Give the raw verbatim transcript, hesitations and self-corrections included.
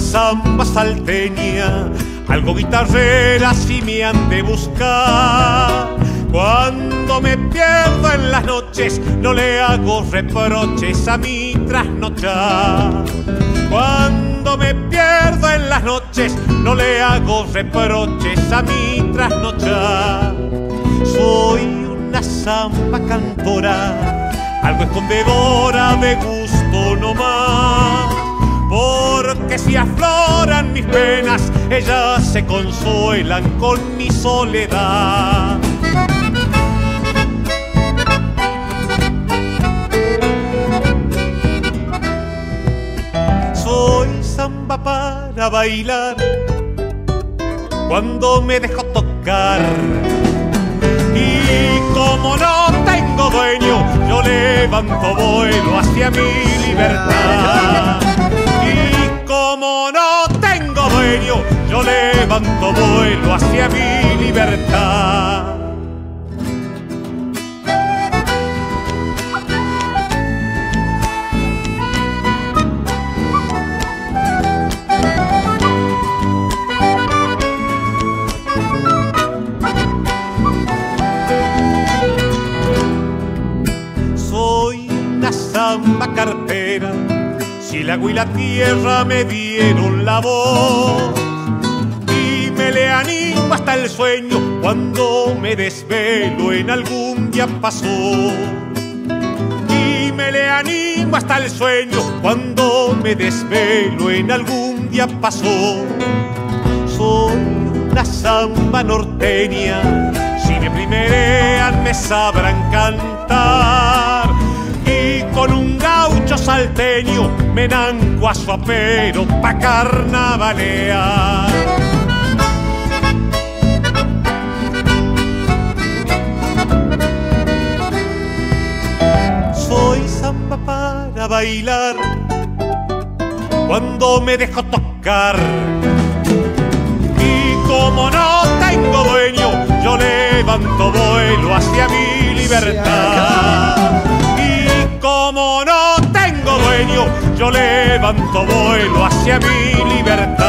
samba salteña, algo guitarrera si me han de buscar. Cuando me pierdo en las noches no le hago reproches a mi trasnochar. Cuando me pierdo en las noches no le hago reproches a mi trasnochar. Soy una samba cantora, algo escondedora de gusto nomás, porque si afloran mis penas ellas se consuelan con mi soledad. Soy samba para bailar cuando me dejo tocar, y como no tengo dueño yo levanto vuelo hacia mi libertad. Y como no tengo dueño yo levanto vuelo hacia mi libertad. Samba cartera, si el agua y la tierra me dieron la voz, y me le animo hasta el sueño cuando me desvelo en algún día pasó. Y me le animo hasta el sueño cuando me desvelo en algún día pasó. Soy una samba norteña, si me primerean me sabrán cantar, y con un gaucho salteño me nanco a su apero pa' carnavalear. Soy samba para bailar cuando me dejo tocar, y como no tengo dueño yo levanto vuelo hacia mi libertad. Como no tengo dueño, yo levanto vuelo hacia mi libertad.